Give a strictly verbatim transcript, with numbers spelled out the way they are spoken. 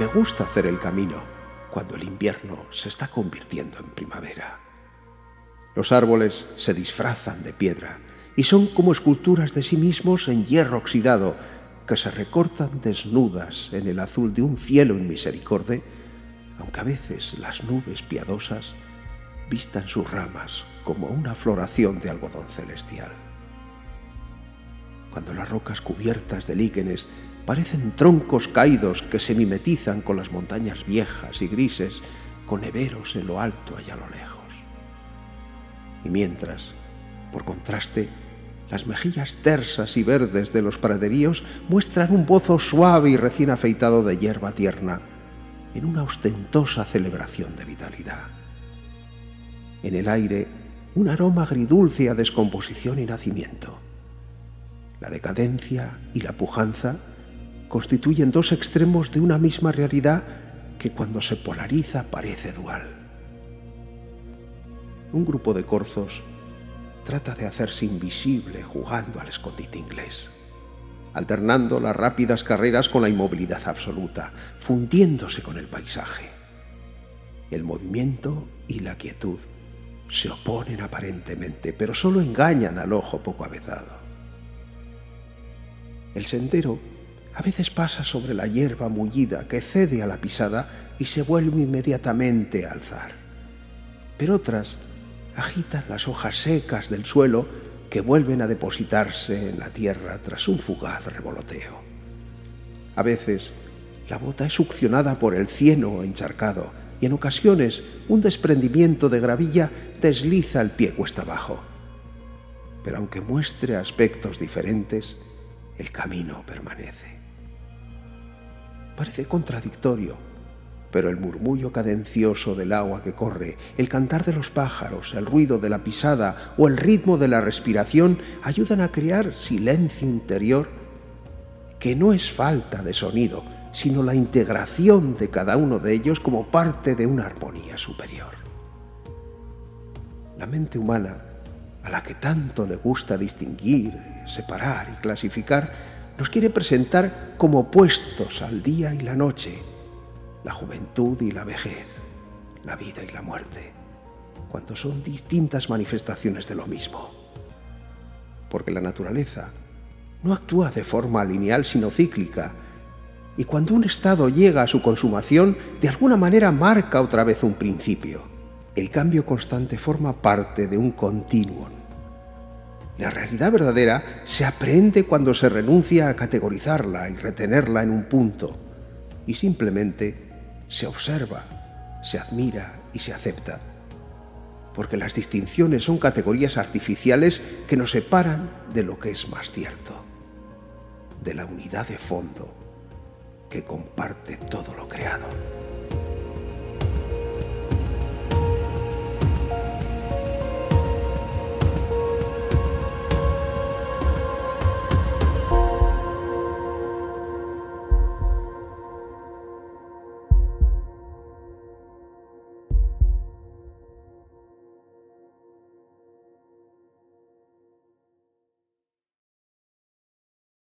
Me gusta hacer el camino cuando el invierno se está convirtiendo en primavera. Los árboles se disfrazan de piedra y son como esculturas de sí mismos en hierro oxidado que se recortan desnudas en el azul de un cielo inmisericorde, aunque a veces las nubes piadosas vistan sus ramas como una floración de algodón celestial. Cuando las rocas cubiertas de líquenes parecen troncos caídos que se mimetizan con las montañas viejas y grises, con neveros en lo alto y a lo lejos. Y mientras, por contraste, las mejillas tersas y verdes de los praderíos muestran un bozo suave y recién afeitado de hierba tierna, en una ostentosa celebración de vitalidad. En el aire, un aroma agridulce a descomposición y nacimiento. La decadencia y la pujanza constituyen dos extremos de una misma realidad que cuando se polariza parece dual. Un grupo de corzos trata de hacerse invisible jugando al escondite inglés, alternando las rápidas carreras con la inmovilidad absoluta, fundiéndose con el paisaje. El movimiento y la quietud se oponen aparentemente, pero solo engañan al ojo poco avezado. El sendero a veces pasa sobre la hierba mullida que cede a la pisada y se vuelve inmediatamente a alzar, pero otras agitan las hojas secas del suelo que vuelven a depositarse en la tierra tras un fugaz revoloteo. A veces la bota es succionada por el cieno encharcado y en ocasiones un desprendimiento de gravilla desliza el pie cuesta abajo. Pero aunque muestre aspectos diferentes, el camino permanece. Parece contradictorio, pero el murmullo cadencioso del agua que corre, el cantar de los pájaros, el ruido de la pisada o el ritmo de la respiración ayudan a crear silencio interior que no es falta de sonido, sino la integración de cada uno de ellos como parte de una armonía superior. La mente humana, a la que tanto le gusta distinguir, separar y clasificar, nos quiere presentar como opuestos al día y la noche, la juventud y la vejez, la vida y la muerte, cuando son distintas manifestaciones de lo mismo. Porque la naturaleza no actúa de forma lineal sino cíclica, y cuando un estado llega a su consumación, de alguna manera marca otra vez un principio. El cambio constante forma parte de un continuum. La realidad verdadera se aprende cuando se renuncia a categorizarla y retenerla en un punto, y simplemente se observa, se admira y se acepta, porque las distinciones son categorías artificiales que nos separan de lo que es más cierto, de la unidad de fondo que comparte todo lo creado.